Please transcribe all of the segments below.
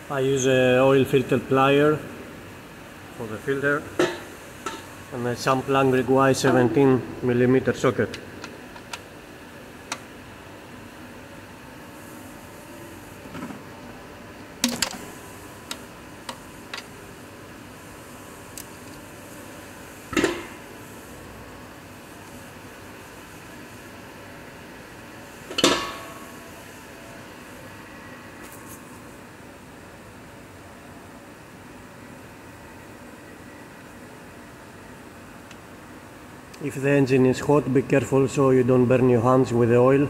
I use a oil filter plier for the filter and a Sample Langrig Y 17mm socket. If the engine is hot, be careful so you don't burn your hands with the oil.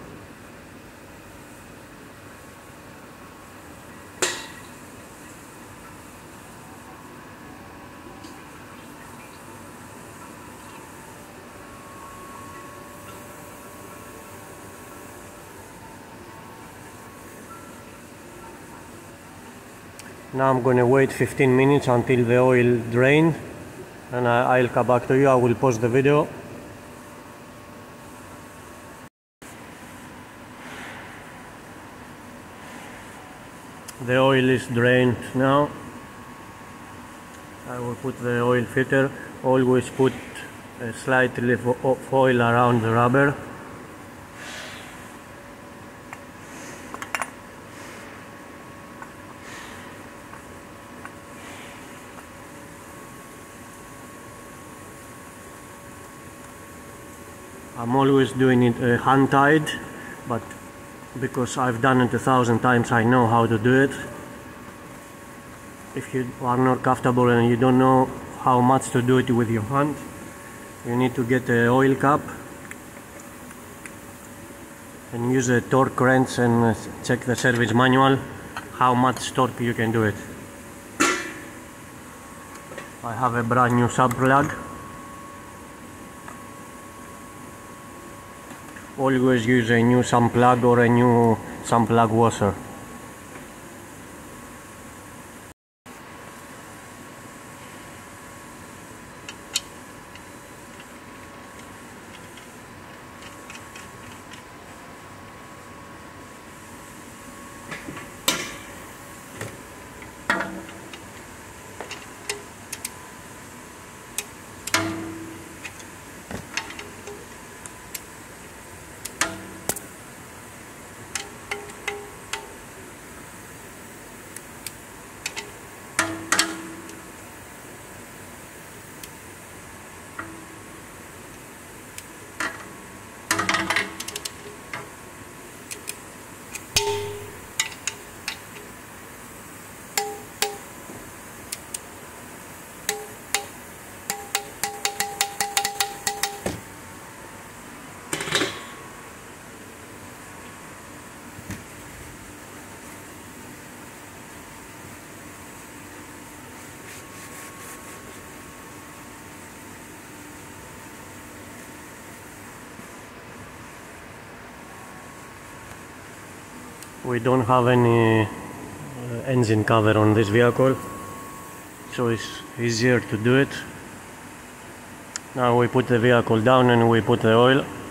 Now I'm going to wait 15 minutes until the oil drains, and I'll come back to you. I will pause the video. The oil is drained now. I will put the oil filter. Always put a slight leaf of oil around the rubber. I'm always doing it hand-tied, but because I've done it 1,000 times, I know how to do it. If you are not comfortable and you don't know how much to do it with your hand, you need to get an oil cap and use a torque wrench and check the service manual how much torque you can do it. I have a brand new sub plug. Always use a new sump plug or a new sump plug washer. We don't have any engine cover on this vehicle, so it's easier to do it. Now we put the vehicle down and we put the oil.